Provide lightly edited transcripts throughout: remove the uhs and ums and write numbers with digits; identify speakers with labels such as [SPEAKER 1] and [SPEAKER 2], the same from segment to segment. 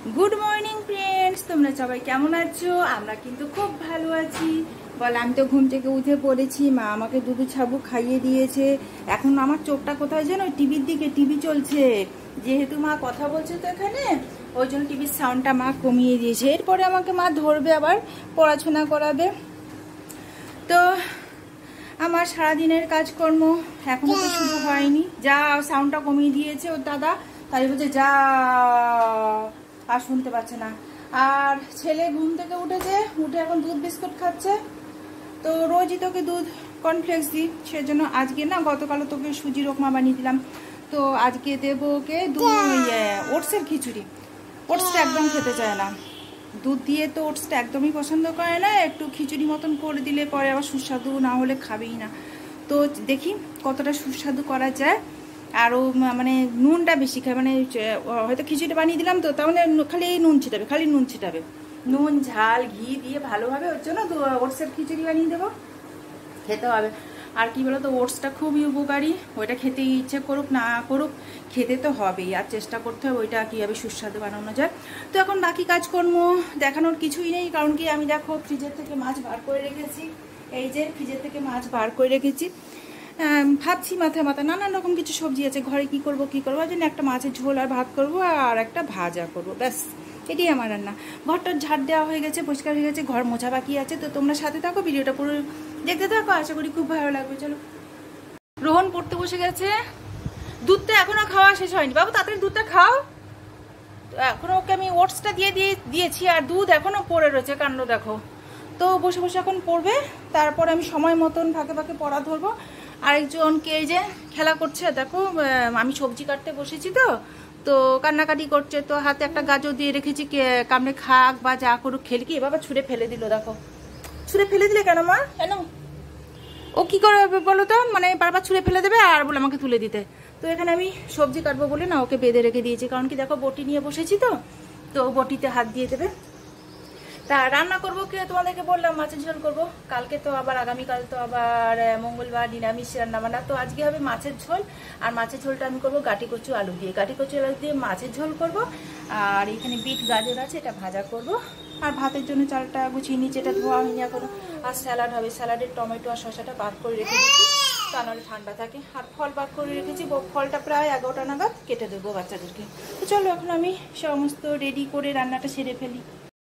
[SPEAKER 1] Good morning friends, তোমরা সবাই কেমন আছো? আমরা কিন্তু খুব ভালো আছি। বল, আমি তো ঘুম থেকে উঠে পড়েছি, মা আমাকে দুধু ছাবু খাইয়ে দিয়েছে। এখন আমার চোখটা কোথায় যেন টিভির দিকে, টিভি চলছে। যেহেতু মা কথা বলছে তো এখানে, ওই জন্য টিভির সাউন্ডটা মা কমিয়ে দিয়েছে। এরপরে আমাকে মা ধরবে, আবার পড়াশোনা করাবে। তো আমার সারাদিনের কাজকর্ম এখনো তো শুরু হয়নি। যা সাউন্ডটা কমিয়ে দিয়েছে ওর দাদা, তাই বলছে যা, আর শুনতে পাচ্ছে না। আর ছেলে ঘুম থেকে উঠেছে, উঠে এখন দুধ বিস্কুট খাচ্ছে। তো রোজই তোকে দুধ কর্নফ্লেক্স দিই, সেজন্য আজকে না, গতকালও তোকে সুজির উপমা বানিয়ে দিলাম। তো আজকে দেবো ওকে ওটসের খিচুড়ি। ওটসটা একদম খেতে চায় না, দুধ দিয়ে তো ওটসটা একদমই পছন্দ করে না। একটু খিচুড়ি মতন করে দিলে পরে আবার সুস্বাদু না হলে খাবেই না। তো দেখি কতটা সুস্বাদু করা যায়। আরও মানে নুনটা বেশি খায়, মানে হয়তো খিচুড়ি বানিয়ে দিলাম তো তার মানে খালি নুন ছিটাবে, খালি নুন ছিটাবে। নুন ঝাল ঘি দিয়ে ভালোভাবে ওর জন্য ওটসের খিচুড়ি বানিয়ে দেবো, খেতে হবে। আর কি বলতো, ওটসটা খুবই উপকারী, ওইটা খেতে ইচ্ছে করুক না করুক খেতে তো হবেই, আর চেষ্টা করতে হবে ওইটা কীভাবে সুস্বাদু বানানো যায়। তো এখন বাকি কাজকর্ম দেখানোর কিছুই নেই, কারণ কি আমি দেখো ফ্রিজের থেকে মাছ বার করে রেখেছি। এই যে ফ্রিজের থেকে মাছ বার করে রেখেছি। ভাবছি মাথায় নানান রকম কিছু সবজি আছে ঘরে, কি করব ওই জন্য একটা মাছের ঝোল আর ভাত করব, আর একটা ভাজা করব, ব্যাস এটাই আমার রান্না। ঘরটার ঝাড় দেওয়া হয়ে গেছে, পরিষ্কার হয়ে গেছে, ঘর মোছা বাকি আছে। তো তোমরা সাথে থাকো, ভিডিওটা পুরো দেখতে থাকো, আশা করি খুব ভালো লাগবে। চলো, রোহন পড়তে বসে গেছে। দুধটা এখনো খাওয়া শেষ হয়নি, বাবু তাড়াতাড়ি দুধটা খাও। এখনো ওকে আমি ওটসটা দিয়েছি, আর দুধ এখনো পড়ে রয়েছে, কাণ্ড দেখো। তো বসে বসে এখন পড়বে, তারপর আমি সময় মতন ফাঁকে ফাঁকে পড়া ধরবো। আরেকজনকে এই যে খেলা করছে দেখো, আমি সবজি কাটতে বসেছি তো তো কান্নাকাটি করছে। তো হাতে একটা গাজর দিয়ে রেখেছি, কামড়ে খাক বা যা করুক, খেলে কি এভাবে ছুঁড়ে ফেলে দিল। দেখো, ছুঁড়ে ফেলে দিলে কেন মা, কেন? ও কি করে বলো তো, মানে বারবার ছুঁড়ে ফেলে দেবে আর বলে আমাকে তুলে দিতে। তো এখানে আমি সবজি কাটবো বলে না ওকে বেঁধে রেখে দিয়েছি, কারণ কি দেখো বটি নিয়ে বসেছি তো তো বটিতে হাত দিয়ে দেবে। তা রান্না করবো কি, তোমাদেরকে বললাম মাছের ঝোল করবো। কালকে তো আবার, আগামীকাল তো আবার মঙ্গলবার, নিরামিষ রান্না বান্না। তো আজকে হবে মাছের ঝোল, আর মাছের ঝোলটা আমি করবো গাটি কচু আলু দিয়ে। গাটি কচু আলু দিয়ে মাছের ঝোল করব। আর এখানে বিট গাজর আছে, এটা ভাজা করব। আর ভাতের জন্য চালটা গুছিয়ে নিচে, এটা ধোয়া হয়নি এখনো। আর স্যালাড হবে, স্যালাডের টমেটো আর শসাটা বাদ করে রেখে দিচ্ছি, তা নাহলে ঠান্ডা থাকে। আর ফল বাদ করে রেখেছি, ফলটা প্রায় 11টা নাগাদ কেটে দেবো বাচ্চাদেরকে। তো চলো এখন আমি সমস্ত রেডি করে রান্নাটা সেরে ফেলি।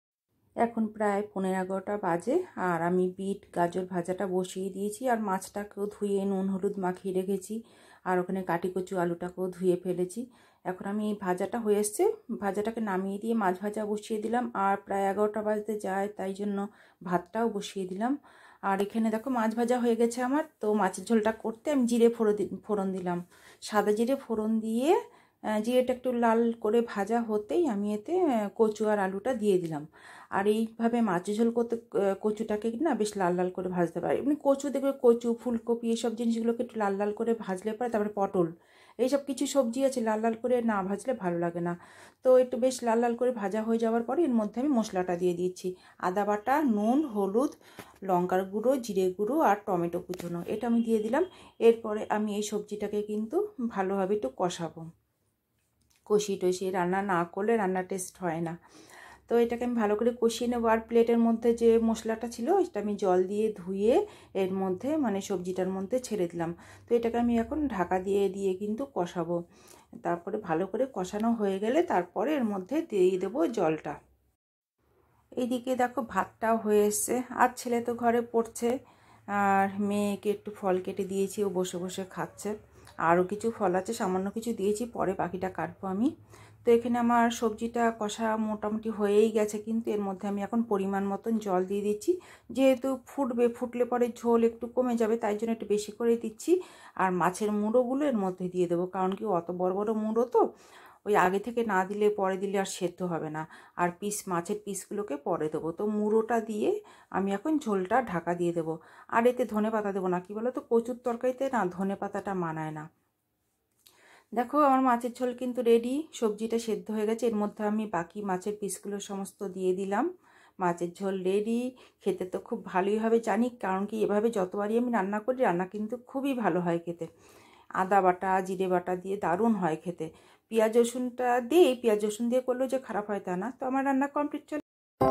[SPEAKER 1] এখন প্রায় 11:15 বাজে, আর আমি বিট গাজর ভাজাটা বসিয়ে দিয়েছি, আর মাছটাকেও ধুয়ে নুন হলুদ মাখিয়ে রেখেছি, আর ওখানে কাটি কচু আলুটাকেও ধুয়ে ফেলেছি। এখন আমি ভাজাটা হয়ে এসছে, ভাজাটাকে নামিয়ে দিয়ে মাছ ভাজা বসিয়ে দিলাম। আর প্রায় 11টা বাজতে যায়, তাই জন্য ভাতটাও বসিয়ে দিলাম। আর এখানে দেখো মাছ ভাজা হয়ে গেছে আমার। তো মাছের ঝোলটা করতে আমি জিরে ফোড়ন দিলাম, সাদা জিরে ফোড়ন দিয়ে জিরেটা একটু লাল করে ভাজা হতেই আমি এতে কচু আর আলুটা দিয়ে দিলাম। আর এইভাবে মাছের ঝোল করতে কচুটাকে না বেশ লাল লাল করে ভাজতে পারে। এমনি কচু দেখবে, কচু ফুলকপি এইসব জিনিসগুলোকে একটু লাল লাল করে ভাজলে পরে, তারপরে পটল, এইসব কিছু সবজি আছে লাল লাল করে না ভাজলে ভালো লাগে না। তো একটু বেশ লাল লাল করে ভাজা হয়ে যাওয়ার পরে এর মধ্যে আমি মশলাটা দিয়ে দিচ্ছি। আদা বাটা, নুন, হলুদ, লঙ্কার গুঁড়ো, জিরে গুঁড়ো আর টমেটো কুচোনো, এটা আমি দিয়ে দিলাম। এরপরে আমি এই সবজিটাকে কিন্তু ভালোভাবে একটু কষাবো। কষিয়ে রান্না না করলে রান্না টেস্ট হয় না। তো এটাকে আমি ভালো করে কষিয়ে নেবো। আর প্লেটের মধ্যে যে মশলাটা ছিল এটা আমি জল দিয়ে ধুয়ে এর মধ্যে মানে সবজিটার মধ্যে ছেড়ে দিলাম। তো এটাকে আমি এখন ঢাকা দিয়ে কিন্তু কষাবো। তারপরে ভালো করে কষানো হয়ে গেলে তারপরে এর মধ্যে দিয়ে দেবো জলটা। এইদিকে দেখো ভাতটাও হয়ে এসছে, আর ছেলে তো ঘরে পড়ছে, আর মেয়েকে একটু ফল কেটে দিয়েছি, ও বসে বসে খাচ্ছে। আরও কিছু ফল আছে, সামান্য কিছু দিয়েছি, পরে বাকিটা কাটবো আমি। তো এখানে আমার সবজিটা কষা মোটামুটি হয়েই গেছে, কিন্তু এর মধ্যে আমি এখন পরিমাণ মতন জল দিয়ে দিচ্ছি। যেহেতু ফুটলে পরে ঝোল একটু কমে যাবে, তাই জন্য একটু বেশি করে দিচ্ছি। আর মাছের মুড়োগুলো এর মধ্যে দিয়ে দেবো, কারণ কি অত বড় বড় মুড়ো তো, ওই আগে থেকে না দিলে পরে দিলে আর সেদ্ধ হবে না। আর মাছের পিসগুলোকে পরে দেবো। তো মুড়োটা দিয়ে আমি এখন ঝোলটা ঢাকা দিয়ে দেবো। আর এতে ধনেপাতা দেবো না, কি বলো তো, কচুর তরকারিতে না ধনেপাতাটা মানায় না। দেখো আমার মাছের ঝোল কিন্তু রেডি, সবজিটা সেদ্ধ হয়ে গেছে। এর মধ্যে আমি বাকি মাছের পিসগুলো সমস্ত দিয়ে দিলাম। মাছের ঝোল রেডি। খেতে তো খুব ভালোই হবে জানি, কারণ কি এভাবে যতবারই আমি রান্না করি, রান্না কিন্তু খুবই ভালো হয় খেতে। আদা বাটা, জিরে বাটা দিয়ে দারুণ হয় খেতে। পেঁয়াজ রসুনটা দিই, পেঁয়াজ রসুন দিয়ে করলেও যে খারাপ হয় তা না। তো আমার রান্না কমপ্লিট। চলে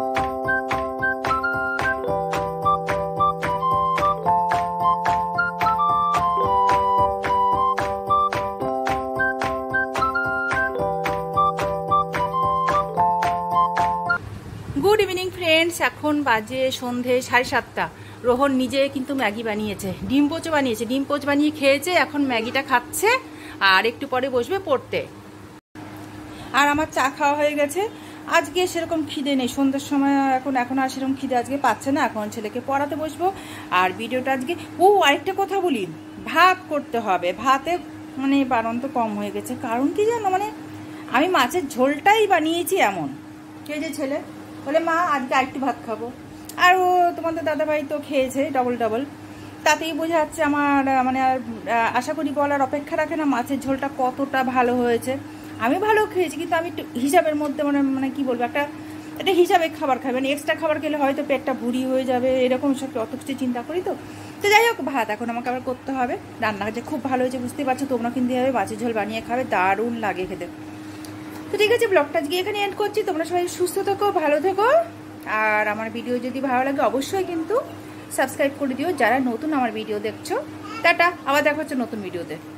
[SPEAKER 1] গুড ইভিনিং ফ্রেন্ডস, এখন বাজে সন্ধে 7:30। রোহন নিজে কিন্তু ম্যাগি বানিয়েছে, ডিম পোচ বানিয়েছে, ডিম পোচ বানিয়ে খেয়েছে, এখন ম্যাগিটা খাচ্ছে আর একটু পরে বসবে পড়তে। আর আমার চা খাওয়া হয়ে গেছে। আজকে সেরকম খিদে নেই, সন্ধ্যার সময় এখন আর সেরকম খিদে আজকে পাচ্ছে না। এখন ছেলেকে পড়াতে বসবো আর ভিডিওটা আজকে আরেকটা কথা বলি, ভাত করতে হবে। ভাতে মানে বাড়ন্ত কম হয়ে গেছে, কারণ কি জানো, মানে আমি মাছের ঝোলটাই বানিয়েছি এমন। এই যে ছেলে বলে মা আজকে আরেকটু ভাত খাবো, আর ও তোমাদের দাদাভাই তো খেয়েছে ডবল। তাতেই বোঝা যাচ্ছে আমার মানে আর আশা করি বলার অপেক্ষা রাখে না মাছের ঝোলটা কতটা ভালো হয়েছে। আমি ভালো খেয়েছি, কিন্তু আমি একটু হিসাবের মধ্যে মানে কি বলবো, একটা হিসাবে খাবার খাবেন। এক্সট্রা খাবার খেলে হয়তো পেটটা ভুড়ি হয়ে যাবে, এরকম সব অত কিছু চিন্তা করি। তো যাই হোক, ভাত এখন আমাকে আবার করতে হবে। রান্না যে খুব ভালো হয়েছে বুঝতেই পারছো, তোমরা কিন্তু এভাবে মাছের ঝোল বানিয়ে খাবে, দারুণ লাগে খেতে। তো ঠিক আছে, ব্লগটা আজকে এখানে এন্ড করছি। তোমরা সবাই সুস্থ থেকো, ভালো থেকো, আর আমার ভিডিও যদি ভালো লাগে অবশ্যই কিন্তু সাবস্ক্রাইব করে দিও যারা নতুন আমার ভিডিও দেখছো। টাটা, আবার দেখা হচ্ছে নতুন ভিডিওতে।